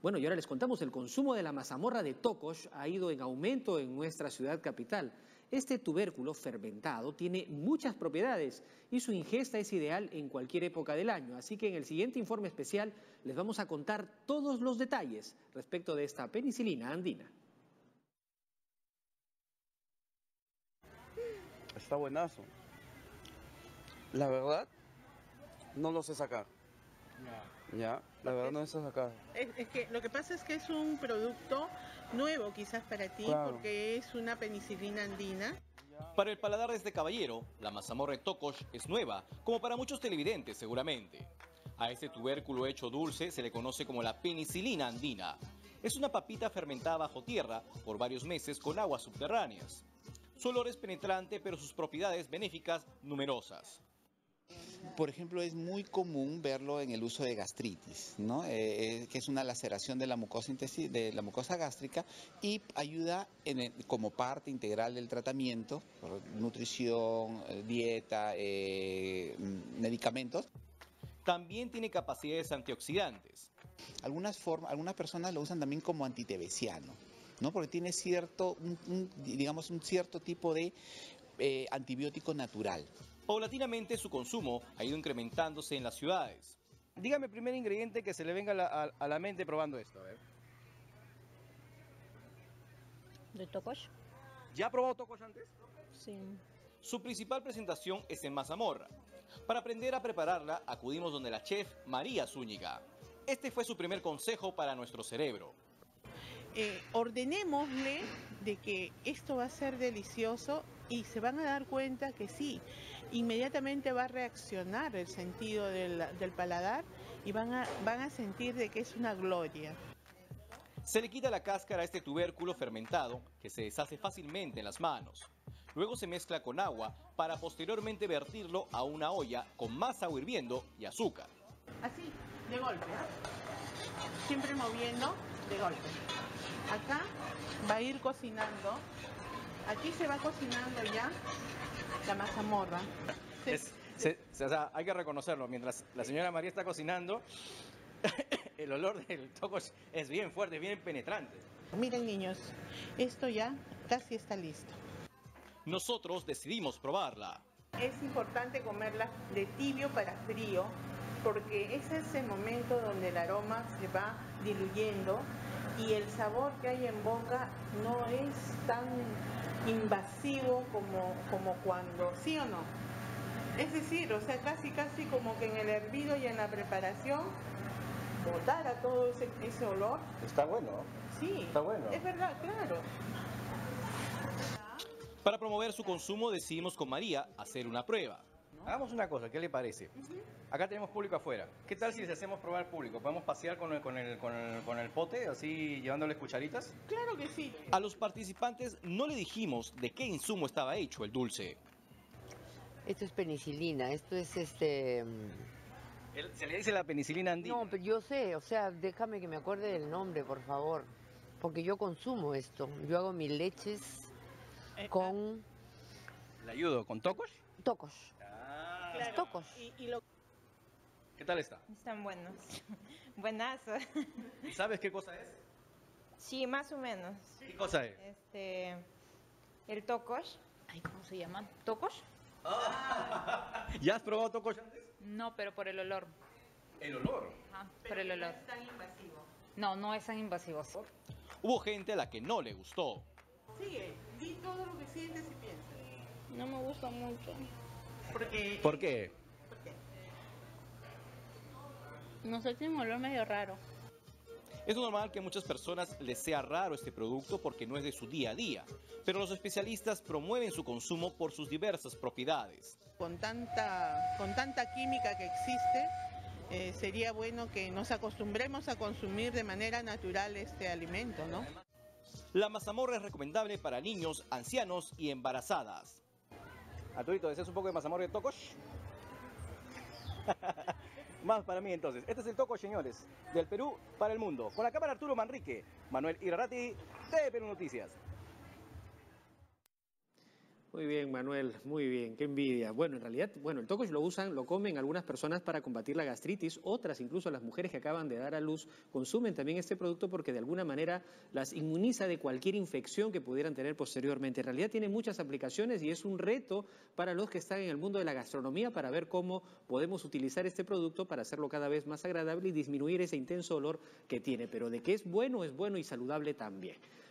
Bueno, y ahora les contamos, el consumo de la mazamorra de Tocosh ha ido en aumento en nuestra ciudad capital. Este tubérculo fermentado tiene muchas propiedades y su ingesta es ideal en cualquier época del año. Así que en el siguiente informe especial les vamos a contar todos los detalles respecto de esta penicilina andina. Está buenazo. La verdad, no lo sé sacar. Ya, la verdad no lo sé sacar. Es que lo que pasa es que es un producto nuevo quizás para ti, claro, porque es una penicilina andina. Para el paladar de este caballero, la mazamorra de Tocosh es nueva, como para muchos televidentes seguramente. A este tubérculo hecho dulce se le conoce como la penicilina andina. Es una papita fermentada bajo tierra por varios meses con aguas subterráneas. Su olor es penetrante, pero sus propiedades benéficas numerosas. Por ejemplo, es muy común verlo en el uso de gastritis, ¿no? Que es una laceración de la mucosa gástrica y ayuda como parte integral del tratamiento, por nutrición, dieta, medicamentos. También tiene capacidades antioxidantes. Algunas personas lo usan también como antitebeciano, ¿no? Porque tiene un cierto tipo de antibiótico natural. Paulatinamente su consumo ha ido incrementándose en las ciudades. Dígame el primer ingrediente que se le venga a la mente probando esto. A ver. ¿De Tocosh? ¿Ya ha probado Tocosh antes? Sí. Su principal presentación es en mazamorra. Para aprender a prepararla, acudimos donde la chef María Zúñiga. Este fue su primer consejo para nuestro cerebro. Ordenémosle de que esto va a ser delicioso y se van a dar cuenta que sí, inmediatamente va a reaccionar el sentido del paladar y van a sentir de que es una gloria. Se le quita la cáscara a este tubérculo fermentado que se deshace fácilmente en las manos. Luego se mezcla con agua para posteriormente vertirlo a una olla con más agua hirviendo y azúcar. Así, de golpe, siempre moviendo de golpe. Acá va a ir cocinando, aquí se va cocinando ya la mazamorra. O sea, hay que reconocerlo, mientras la señora María está cocinando, el olor del Tocosh es bien fuerte, bien penetrante. Miren niños, esto ya casi está listo. Nosotros decidimos probarla. Es importante comerla de tibio para frío, porque ese es el momento donde el aroma se va diluyendo y el sabor que hay en boca no es tan invasivo como cuando, ¿sí o no? Es decir, o sea, casi como que en el hervido y en la preparación botara todo ese olor. Está bueno. Sí, está bueno. Es verdad, claro. Para promover su consumo decidimos con María hacer una prueba. Hagamos una cosa, ¿qué le parece? Acá tenemos público afuera. ¿Qué tal si les hacemos probar público? ¿Podemos pasear con el pote, así llevándoles cucharitas? Claro que sí. A los participantes no le dijimos de qué insumo estaba hecho el dulce. Esto es penicilina, esto es Se le dice la penicilina andina. No, pero yo sé, o sea, déjame que me acuerde del nombre, por favor. Porque yo consumo esto. Yo hago mis leches con... ¿Le ayudo? ¿Con Tocosh? Tocosh. Claro. Tocosh. ¿Qué tal está? Están buenos. Buenazo. ¿Y sabes qué cosa es? Sí, más o menos. ¿Qué cosa es? El Tocosh. Ay, ¿cómo se llama? ¿Tocosh? ¿Ya has probado Tocosh antes? No, pero por el olor. ¿El olor? Ah, por el olor. No es tan invasivo. No, no es tan invasivo. Hubo gente a la que no le gustó. Sigue, di todo lo que sientes y piensas. No me gusta mucho. ¿Por qué? ¿Por qué? No sé, tiene un olor medio raro. Es normal que a muchas personas les sea raro este producto porque no es de su día a día, pero los especialistas promueven su consumo por sus diversas propiedades. Con tanta química que existe, sería bueno que nos acostumbremos a consumir de manera natural este alimento, ¿no? La mazamorra es recomendable para niños, ancianos y embarazadas. Arturito, ¿deseas un poco de mazamorra de Tocosh? Más para mí entonces. Este es el Tocosh, señores, del Perú para el mundo. Con la cámara Arturo Manrique, Manuel Irarrátegui, de Perú Noticias. Muy bien, Manuel, muy bien, qué envidia. Bueno, en realidad, el tocosh lo comen algunas personas para combatir la gastritis, otras, incluso las mujeres que acaban de dar a luz, consumen también este producto porque de alguna manera las inmuniza de cualquier infección que pudieran tener posteriormente. En realidad tiene muchas aplicaciones y es un reto para los que están en el mundo de la gastronomía para ver cómo podemos utilizar este producto para hacerlo cada vez más agradable y disminuir ese intenso olor que tiene. Pero de que es bueno y saludable también.